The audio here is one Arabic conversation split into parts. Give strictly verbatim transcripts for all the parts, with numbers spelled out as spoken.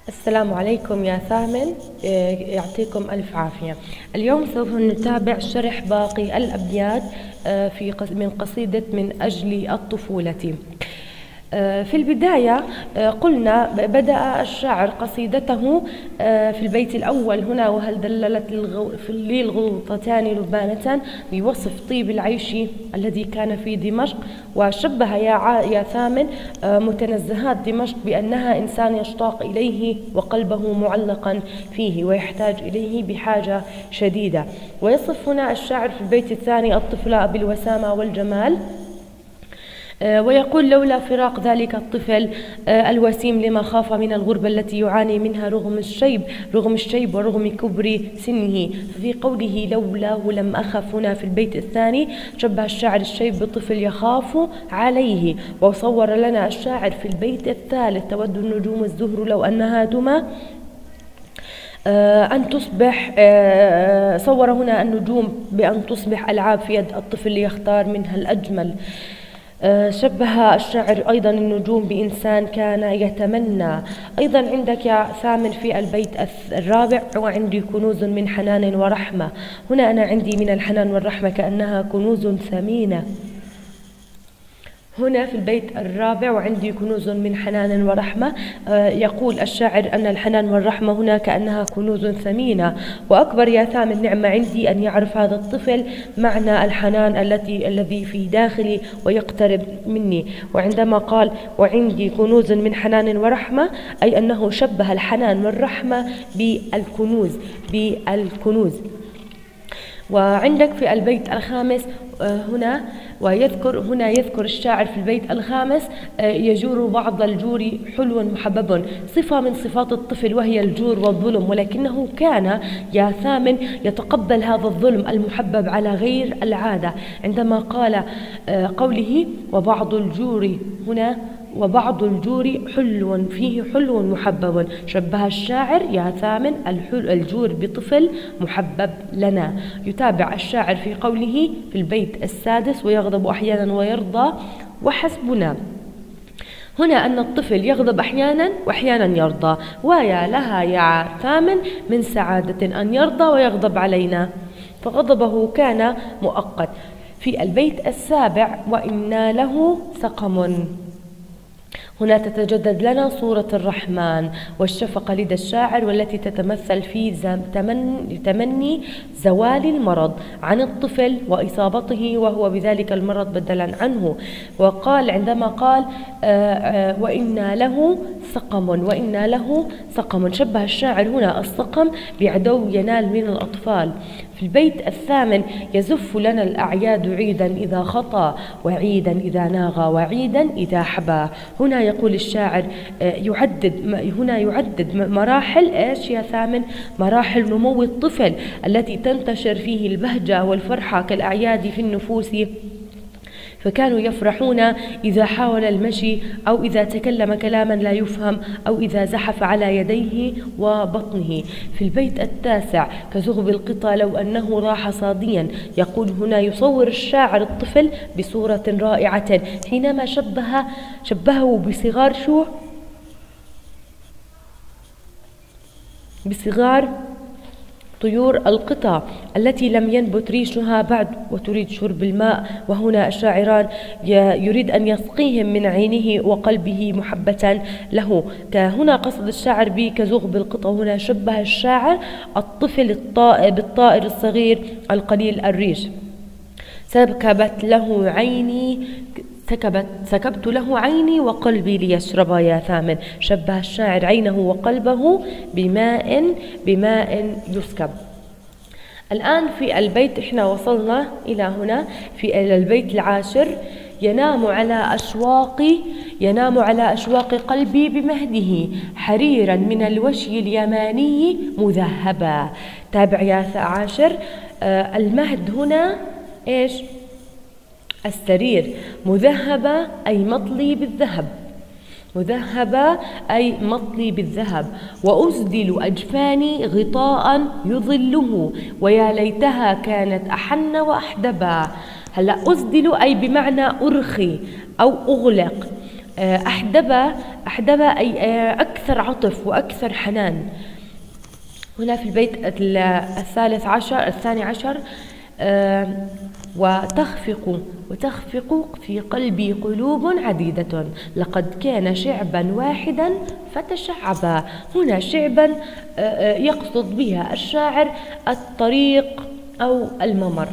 السلام عليكم يا ثامن، يعطيكم ألف عافية. اليوم سوف نتابع شرح باقي الأبيات في من قصيدة من أجل الطفولة. في البداية قلنا بدأ الشاعر قصيدته في البيت الأول هنا: وهل دللت لي الغلطتان لبانة، بوصف طيب العيش الذي كان في دمشق. وشبه يا يا ثامن متنزهات دمشق بأنها إنسان يشتاق إليه وقلبه معلقا فيه ويحتاج إليه بحاجة شديدة. ويصف هنا الشاعر في البيت الثاني الطفل بالوسامة والجمال، ويقول: لولا فراق ذلك الطفل الوسيم لما خاف من الغربة التي يعاني منها رغم الشيب رغم الشيب ورغم كبر سنه. في قوله لولاه لم أخف هنا في البيت الثاني شبه الشاعر الشيب بطفل يخاف عليه. وصور لنا الشاعر في البيت الثالث: تود النجوم الزهر لو أنها دمى أن تصبح. صور هنا النجوم بأن تصبح ألعاب في يد الطفل ليختار منها الأجمل. شبه الشاعر أيضا النجوم بإنسان كان يتمنى. أيضا عندك يا ثامن في البيت الرابع: وعندي كنوز من حنان ورحمة. هنا أنا عندي من الحنان والرحمة كأنها كنوز ثمينة. هنا في البيت الرابع: وعندي كنوز من حنان ورحمة، يقول الشاعر أن الحنان والرحمة هنا كأنها كنوز ثمينة. وأكبر يا ثامن نعمة عندي أن يعرف هذا الطفل معنى الحنان التي الذي في داخلي ويقترب مني. وعندما قال وعندي كنوز من حنان ورحمة، أي أنه شبه الحنان والرحمة بالكنوز بالكنوز. وعندك في البيت الخامس هنا ويذكر هنا يذكر الشاعر في البيت الخامس: يجور بعض الجور حلو محبب، صفة من صفات الطفل وهي الجور والظلم، ولكنه كان يا ثامن يتقبل هذا الظلم المحبب على غير العادة. عندما قال قوله وبعض الجور هنا وبعض الجور حلو فيه حلو محبب، شبه الشاعر يا ثامن الجور بطفل محبب لنا. يتابع الشاعر في قوله في البيت السادس: ويغضب أحيانا ويرضى وحسبنا. هنا أن الطفل يغضب أحيانا وأحيانا يرضى، ويا لها يا ثامن من سعادة أن يرضى ويغضب علينا، فغضبه كان مؤقت. في البيت السابع: وإنا له سقم. هنا تتجدد لنا صورة الرحمن والشفقة لدى الشاعر، والتي تتمثل في تمني زوال المرض عن الطفل وإصابته وهو بذلك المرض بدلا عنه. وقال عندما قال آآ آآ وإنا له سقم وإنا له سقم، شبه الشاعر هنا السقم بعدو ينال من الأطفال. في البيت الثامن: يزف لنا الأعياد عيدا إذا خطى وعيدا إذا ناغى وعيدا إذا حبى. هنا يقول الشاعر يعدد هنا يعدد مراحل ايش يا ثامن؟ مراحل نمو الطفل التي تنتشر فيه البهجة والفرحة كالأعياد في النفوس، فكانوا يفرحون إذا حاول المشي أو إذا تكلم كلاما لا يفهم أو إذا زحف على يديه وبطنه. في البيت التاسع: كزغب القطى لو أنه راح صاديا. يقول هنا يصور الشاعر الطفل بصورة رائعة حينما شبه شبهه بصغار شو بصغار طيور القطى التي لم ينبت ريشها بعد وتريد شرب الماء. وهنا الشاعران يريد أن يسقيهم من عينه وقلبه محبة له. هنا قصد الشاعر بكزغب القطى، هنا شبه الشاعر الطفل الطائر بالطائر الصغير القليل الريش. سكبت له عيني سكبت سكبت له عيني وقلبي ليشربا يا ثامن، شبه الشاعر عينه وقلبه بماء بماء يسكب. الآن في البيت احنا وصلنا إلى هنا في البيت العاشر: ينام على أشواق ينام على أشواق قلبي بمهده، حريرا من الوشي اليماني مذهبا. تابع يا عاشر. آه المهد هنا ايش؟ السرير. مذهبة أي مطلي بالذهب مذهبة أي مطلي بالذهب. وأسدل أجفاني غطاء يظله، ويا ليتها كانت أحن وأحدبا. هلا أسدل أي بمعنى أرخي أو أغلق. أحدب أحدب أي أكثر عطف وأكثر حنان. هنا في البيت الثالث عشر الثاني عشر وتخفق وتخفق في قلبي قلوب عديدة لقد كان شعبا واحدا فتشعبا. هنا شعبا يقصد بها الشاعر الطريق أو الممر.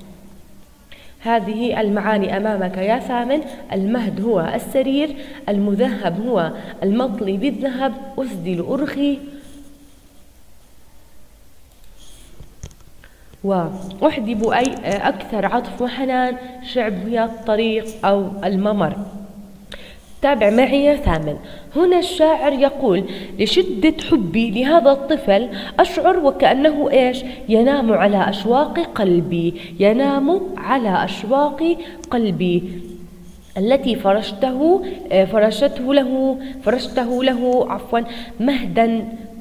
هذه المعاني أمامك يا ثامن. المهد هو السرير، المذهب هو المطلي بالذهب، أسدل أرخي، وأحدب أي أكثر عطف وحنان، شعب هي الطريق أو الممر. تابع معي يا ثامن. هنا الشاعر يقول: لشدة حبي لهذا الطفل أشعر وكأنه إيش؟ ينام على أشواق قلبي، ينام على أشواق قلبي التي فرشته فرشته له فرشته له عفوا مهدا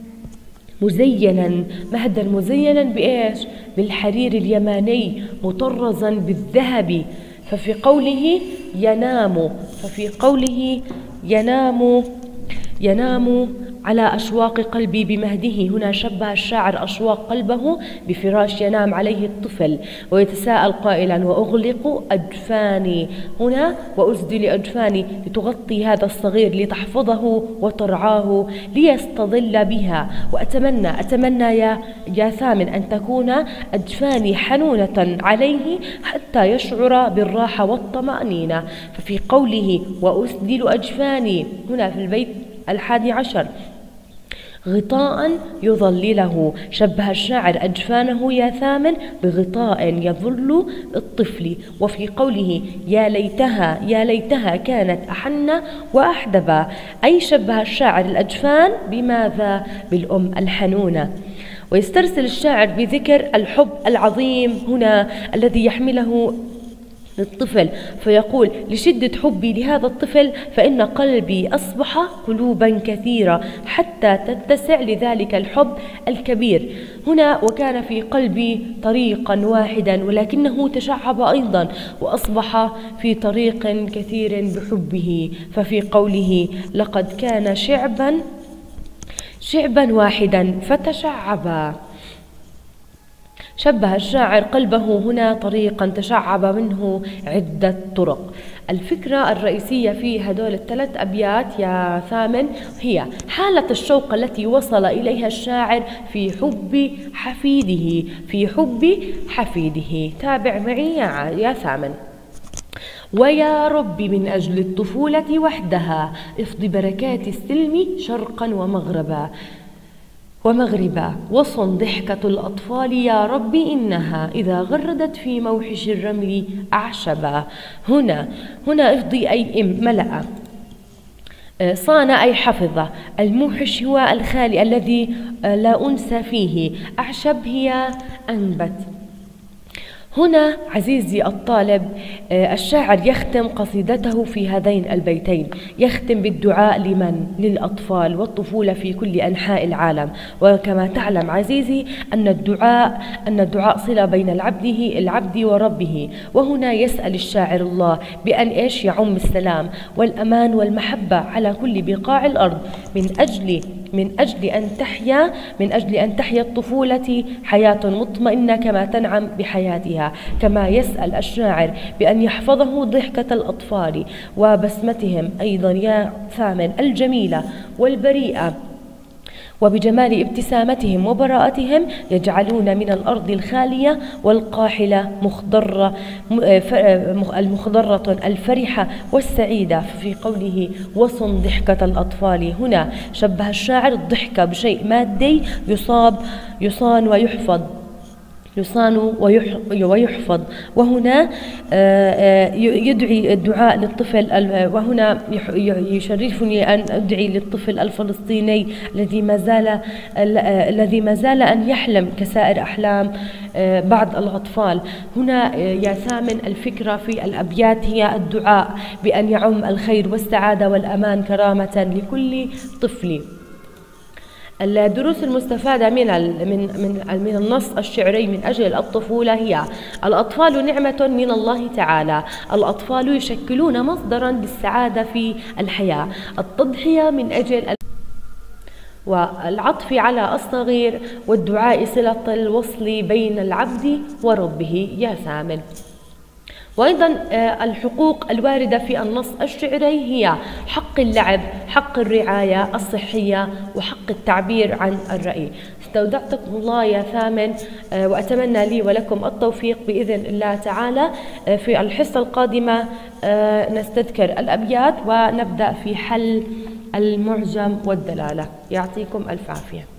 مزينا مهدا مزينا بإيش؟ بالحرير اليماني مطرزا بالذهب. ففي قوله ينام ففي قوله ينام ينام على أشواق قلبي بمهده. هنا شبه الشاعر أشواق قلبه بفراش ينام عليه الطفل، ويتساءل قائلا: وأغلق أجفاني. هنا وأسدل أجفاني لتغطي هذا الصغير، لتحفظه وترعاه، ليستظل بها. وأتمنى أتمنى يا يا ثامن أن تكون أجفاني حنونة عليه حتى يشعر بالراحة والطمأنينة. ففي قوله وأسدل أجفاني هنا في البيت الحادي عشر غطاء يظلله، شبه الشاعر أجفانه يا ثامن بغطاء يظل الطفل. وفي قوله يا ليتها يا ليتها كانت أحن وأحدبا، أي شبه الشاعر الأجفان بماذا؟ بالأم الحنونة. ويسترسل الشاعر بذكر الحب العظيم هنا الذي يحمله للطفل، فيقول: لشدة حبي لهذا الطفل فإن قلبي أصبح قلوبا كثيرة حتى تتسع لذلك الحب الكبير. هنا وكان في قلبي طريقا واحدا ولكنه تشعب أيضا وأصبح في طريق كثير بحبه. ففي قوله لقد كان شعبا شعبا واحدا فتشعبا، شبه الشاعر قلبه هنا طريقا تشعب منه عدة طرق. الفكرة الرئيسية في هدول الثلاث أبيات يا ثامن هي حالة الشوق التي وصل إليها الشاعر في حب حفيده في حب حفيده. تابع معي يا ثامن. ويا رب من أجل الطفولة وحدها افض بركات السلم شرقا ومغربا ومغربا وصن ضحكة الأطفال يا رب إنها إذا غردت في موحش الرمل أعشبا. هنا هنا افضي أي إم ملأ، صان أي حفظ، الموحش هو الخالي الذي لا أنس فيه، أعشب هي أنبت. هنا عزيزي الطالب الشاعر يختم قصيدته في هذين البيتين، يختم بالدعاء لمن؟ للأطفال والطفولة في كل أنحاء العالم. وكما تعلم عزيزي أن الدعاء أن الدعاء صلة بين العبد العبد وربه. وهنا يسأل الشاعر الله بأن إيش؟ يعم السلام والأمان والمحبة على كل بقاع الأرض من أجل من أجل أن تحيا من أجل أن تحيا الطفولة حياة مطمئنة كما تنعم بحياتها. كما يسأل الشاعر بأن يحفظه ضحكة الأطفال وبسمتهم أيضا يا ثامن الجميلة والبريئة، وبجمال ابتسامتهم وبراءتهم يجعلون من الأرض الخالية والقاحلة مخضرة المخضرة الفرحة والسعيدة. ففي قوله وصن ضحكة الأطفال هنا شبه الشاعر الضحكة بشيء مادي يصاب يصان ويحفظ يصان ويحفظ. وهنا يدعي الدعاء للطفل، وهنا يشرفني أن أدعي للطفل الفلسطيني الذي ما زال الذي ما زال أن يحلم كسائر أحلام بعض الأطفال. هنا يا ثامن الفكرة في الأبيات هي الدعاء بأن يعم الخير والسعادة والأمان كرامة لكل طفل. الدروس المستفادة من من من من النص الشعري من أجل الطفولة هي: الأطفال نعمة من الله تعالى، الأطفال يشكلون مصدرا للسعادة في الحياة، التضحية من أجل والعطف على الصغير، والدعاء صلة الوصل بين العبد وربه يا ثامن. وأيضا الحقوق الواردة في النص الشعري هي حق اللعب، حق الرعاية الصحية، وحق التعبير عن الرأي. استودعتكم الله يا ثامن، وأتمنى لي ولكم التوفيق بإذن الله تعالى. في الحصة القادمة نستذكر الأبيات ونبدأ في حل المعجم والدلالة. يعطيكم ألف عافية.